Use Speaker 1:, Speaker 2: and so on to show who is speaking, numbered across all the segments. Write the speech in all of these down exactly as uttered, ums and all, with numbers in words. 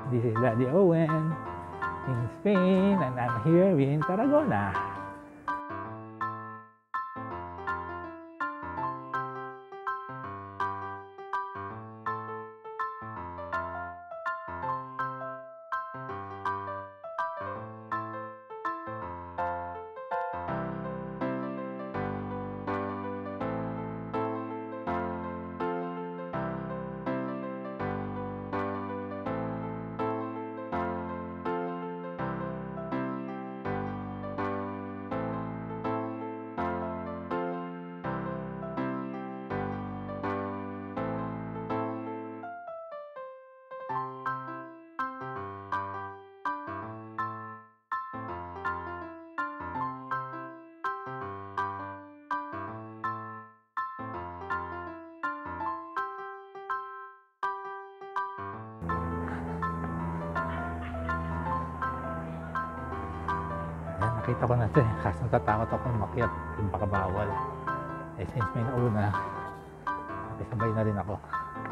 Speaker 1: This is Daddy Owen in Spain and I'm here in Tarragona. Ayan, nakita ko na ito eh. Kaso natatakot ako umakyat. Yung baka bawal. Eh, since may nauna, sabay na rin ako.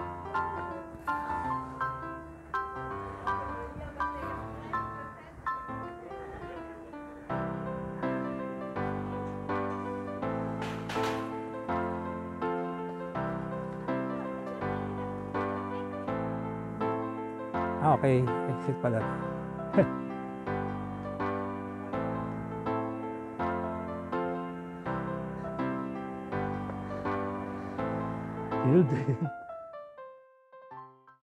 Speaker 1: Ah, okay. Exit pala. Yun din.